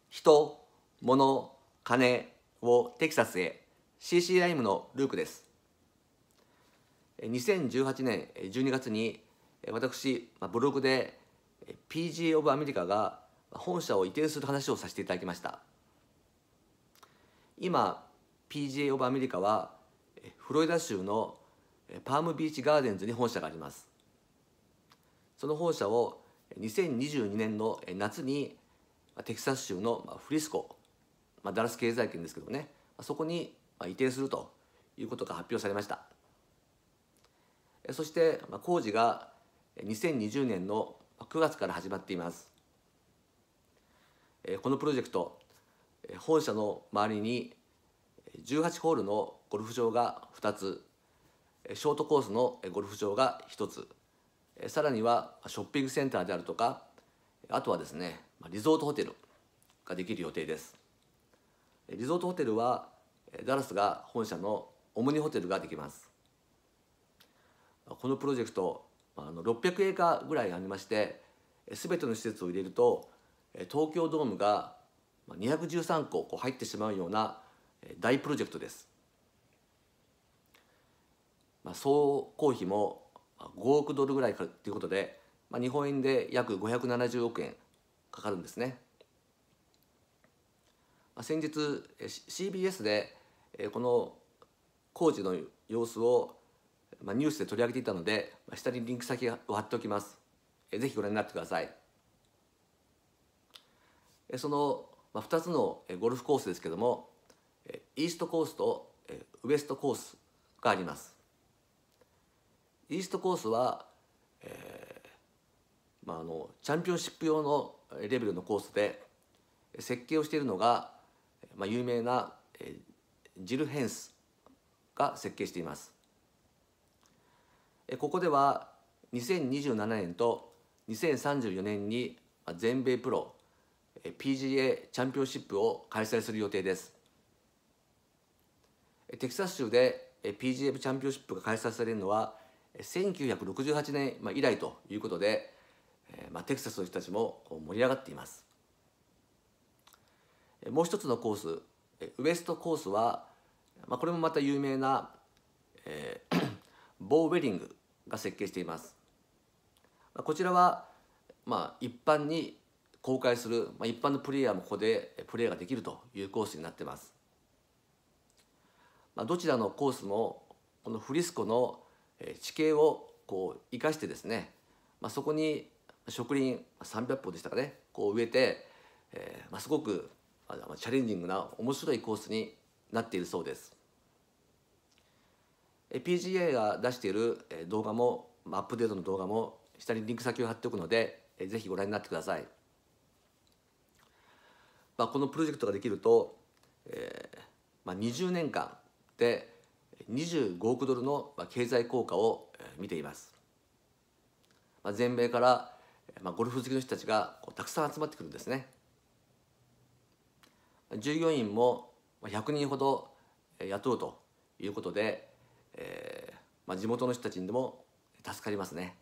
人、物、金をテキサスへ CCIM のルークです。2018年12月に私、ブログで PGA オブアメリカが本社を移転する話をさせていただきました。今、PGA オブアメリカはフロリダ州のパームビーチガーデンズに本社があります。その本社を2022年の夏にテキサス州のフリスコ、ダラス経済圏ですけどね、そこに移転するということが発表されました。そして工事が2020年の9月から始まっています。このプロジェクト、本社の周りに18ホールのゴルフ場が2つ、ショートコースのゴルフ場が1つ、さらにはショッピングセンターであるとか、あとはですね、リゾートホテルができる予定です。リゾートホテルはダラスが本社のオムニホテルができます。このプロジェクト600エーカーぐらいありまして、全ての施設を入れると東京ドームが213個入ってしまうような大プロジェクトです。総工費も5億ドルぐらいかということで、日本円で約570億円かかるんですね。先日 CBS でこの工事の様子をニュースで取り上げていたので、下にリンク先を貼っておきます。ぜひご覧になってください。その2つのゴルフコースですけども、イーストコースとウエストコースがあります。イーストコースは、チャンピオンシップ用のレベルのコースで、設計をしているのが、有名なジル・ヘンスが設計しています。ここでは2027年と2034年に全米プロ PGA チャンピオンシップを開催する予定です。テキサス州で PGA チャンピオンシップが開催されるのは1968年以来ということで、テキサスの人たちも盛り上がっています。もう一つのコース、ウエストコースは、これもまた有名な、ボー・ウェリングが設計しています。こちらは、一般に公開する、一般のプレイヤーもここでプレーができるというコースになっています。どちらのコースもこのフリスコの地形を生かしてですね、そこに植林300本でしたかね、植えて、すごくチャレンジングな面白いコースになっているそうです。PGA が出している動画もアップデートの動画も下にリンク先を貼っておくので、ぜひご覧になってください。このプロジェクトができると、20年間で25億ドルの経済効果を見ています。全米からゴルフ好きの人たちがたくさん集まってくるんですね。従業員も100人ほど雇うということで、地元の人たちにも助かりますね。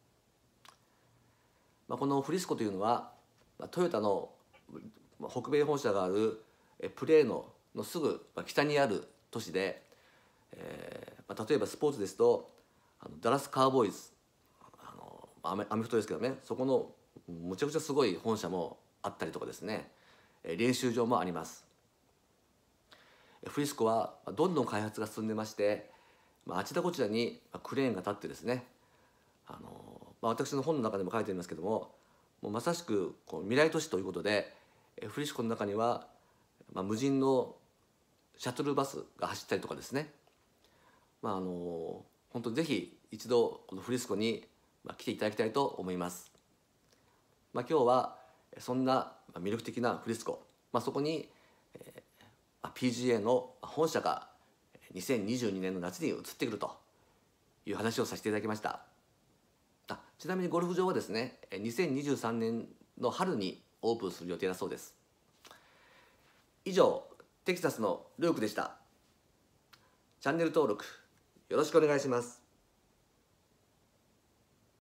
このフリスコというのはトヨタの北米本社があるプレーノのすぐ北にある都市で、例えばスポーツですとダラスカウボーイズ、アメフトですけどね、そこのむちゃくちゃすごい本社もあったりとかですね、練習場もあります。フリスコはどんどん開発が進んでまして、あちらこちらにクレーンが立ってですね、私の本の中でも書いてありますけども、もうまさしく未来都市ということで、フリスコの中には、無人のシャトルバスが走ったりとかですね、本当にぜひ一度このフリスコに来ていただきたいと思います。今日はそんな魅力的なフリスコ、そこに、PGA の本社が2022年の夏に移ってくるという話をさせていただきました。ちなみにゴルフ場はですね、2023年の春にオープンする予定だそうです。以上、テキサスのルークでした。チャンネル登録よろしくお願いします。